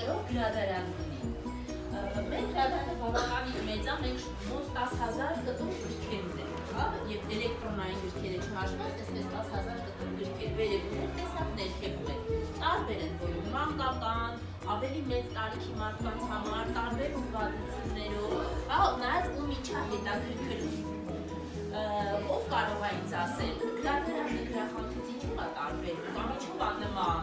տեղ գրադարան ունի։ Մեր գրադարանը բավականին մեծ է, մենք մոտ 10,000 կտոր գրքեր ունենք, հա, եւ էլեկտրոնային գրքերը չհաշված, այսպես 10,000 կտոր գրքեր, վերևում տեսակ ներքևում են։ Տարբեր են որում մանկական, ավելի մեծ տարիքի մարդկանց համար, տարբեր ուղղվածություններով, հա, նայած ում ինչա հետաքրքրում։ Ով կարող է ինձ ասել, գրադարանը գրախանութից ինչու է տարբերում, կամ ինչու է նման։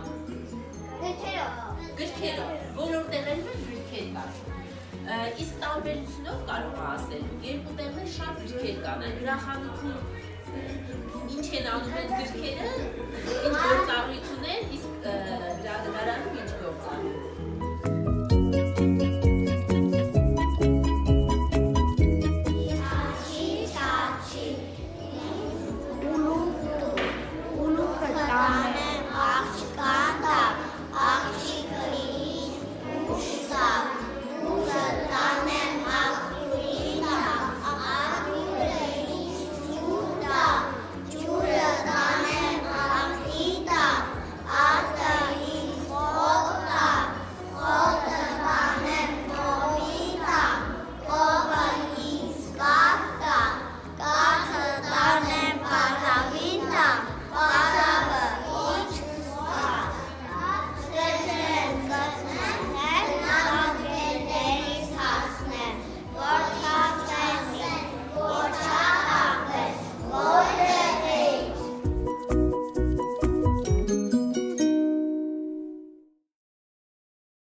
Գրքերով, բոլոր տեղերում են գրքեր կան։ Իսկ տարբերությունով կարող է ասել, երկու տեղներ շատ գրքեր կան, այն գրախանութում ինչ են անում են գրքերը, ինչ գործառույթ ուներ, իսկ